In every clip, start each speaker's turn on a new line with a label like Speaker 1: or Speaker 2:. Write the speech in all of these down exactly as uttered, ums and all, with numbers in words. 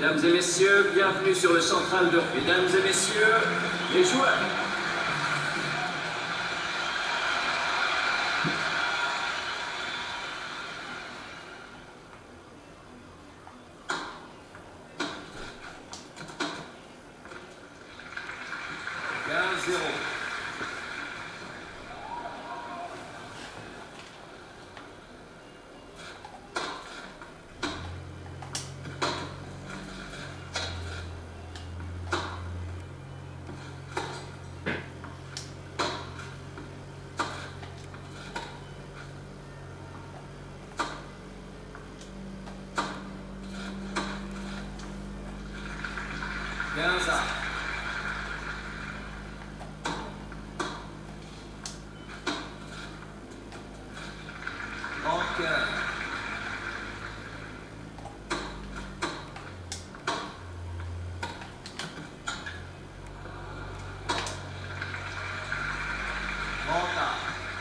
Speaker 1: Mesdames et messieurs, bienvenue sur le central de... Mesdames et messieurs, les joueurs. quinze zéro. quinze à. trente-quinze. trente à.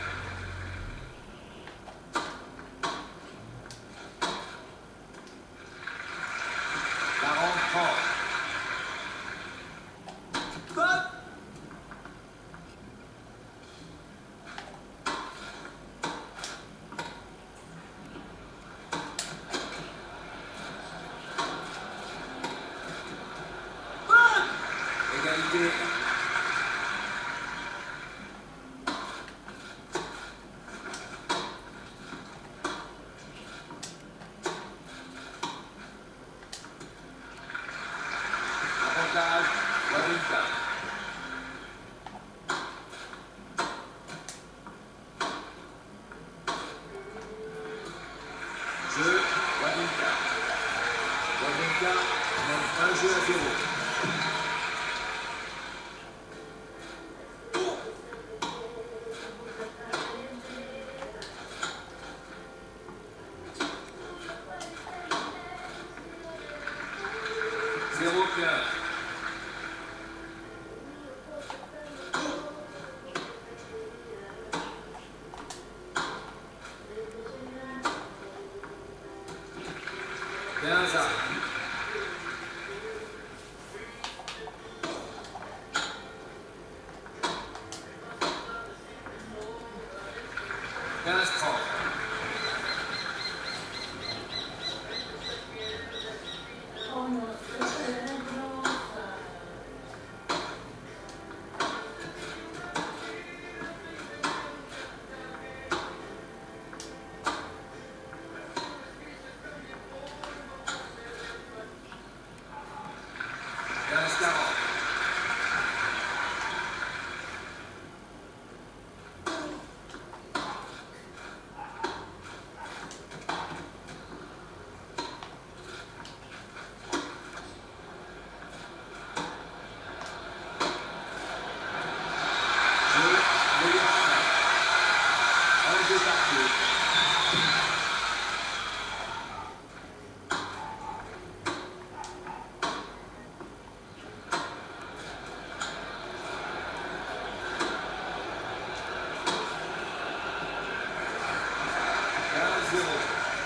Speaker 1: quarante trente. Égalité. Avantage, Wawrinka. Jeu, Wawrinka. Wawrinka mène un jeu à zéro. zéro quinze. quinze à. quinze trente. quinze quarante. Jeu, meilleur fin. Un jeu partout. quinze zéro.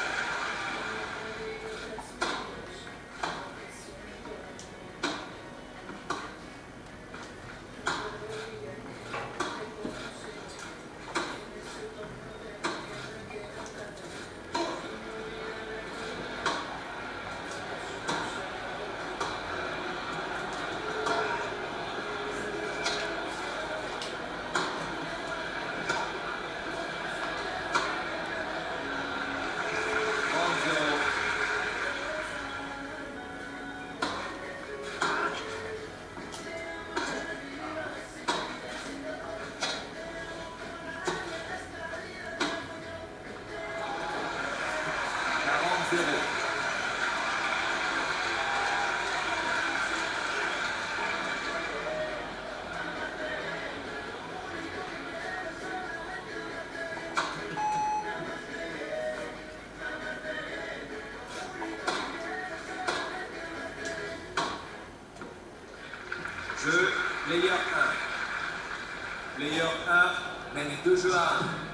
Speaker 1: zéro. Jeu, player un. Player un mène deux jeux à un.